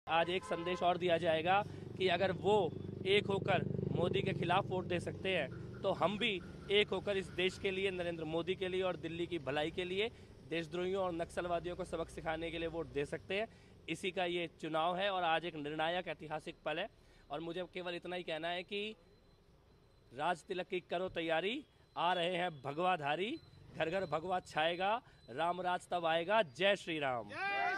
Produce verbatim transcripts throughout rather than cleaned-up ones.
आज एक संदेश और दिया जाएगा कि अगर वो एक होकर मोदी के खिलाफ वोट दे सकते हैं तो हम भी एक होकर इस देश के लिए, नरेंद्र मोदी के लिए और दिल्ली की भलाई के लिए देशद्रोहियों और नक्सलवादियों को सबक सिखाने के लिए वोट दे सकते हैं। इसी का ये चुनाव है और आज एक निर्णायक ऐतिहासिक पल है। और मुझे केवल इतना ही कहना है कि राज तिलक की करो तैयारी, आ रहे हैं भगवाधारी, घर घर भगवा छाएगा, राम राज तब आएगा। जय श्री राम।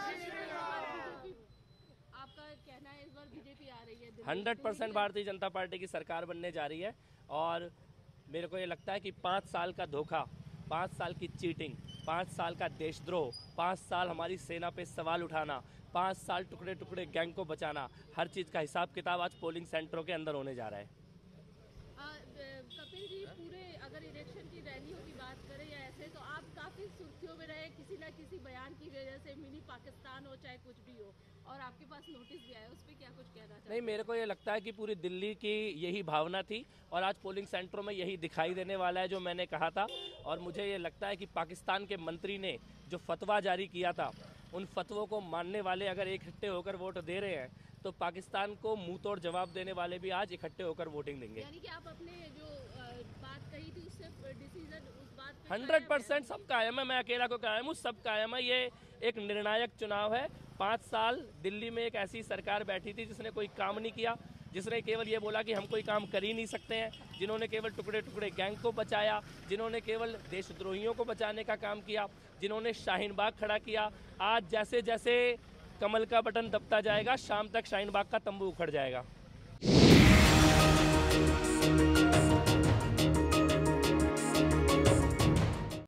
आपका कहना है इस बार बीजेपी आ रही है? Hundred percent Bharatiya Janata party की सरकार बनने जा रही है। और मेरे को ये लगता है कि पाँच साल का धोखा, पाँच साल की चीटिंग, पाँच साल का देशद्रोह, पाँच साल हमारी सेना पे सवाल उठाना, पाँच साल टुकड़े टुकड़े गैंग को बचाना, हर चीज़ का हिसाब किताब आज पोलिंग सेंटरों के अंदर होने जा रहा है। कपिल जी, पूरे अगर इलेक्शन की रैलियों की बात करें या ऐसे, तो आप काफ़ी सुर्खियों में रहे किसी ना किसी बयान की वजह से, मिनी पाकिस्तान हो चाहे कुछ भी हो, और आपके पास नोटिस भी आया, उस पर क्या कुछ कहना चाहते हैं? नहीं, मेरे को ये लगता है कि पूरी दिल्ली की यही भावना थी और आज पोलिंग सेंटरों में यही दिखाई देने वाला है जो मैंने कहा था। और मुझे ये लगता है कि पाकिस्तान के मंत्री ने जो फतवा जारी किया था, उन फतवों को मानने वाले अगर इकट्ठे होकर वोट दे रहे हैं तो पाकिस्तान को मुंह तोड़ जवाब देने वाले भी आज इकट्ठे होकर वोटिंग देंगे। यानी कि आप अपने जो बात कही थी उससे डिसीजन उस बात पे हंड्रेड परसेंट सब कायम है। मैं अकेला को कायम हूँ, सब कायम है। ये एक निर्णायक चुनाव है। पाँच साल दिल्ली में एक ऐसी सरकार बैठी थी जिसने कोई काम नहीं किया, जिसने केवल ये बोला कि हम कोई काम कर ही नहीं सकते हैं, जिन्होंने केवल टुकड़े टुकड़े गैंग को बचाया, जिन्होंने केवल देशद्रोहियों को बचाने का काम किया, जिन्होंने शाहीन बाग खड़ा किया। आज जैसे जैसे कमल का बटन दबता जाएगा, शाम तक शाहीन बाग का तंबू उखड़ जाएगा।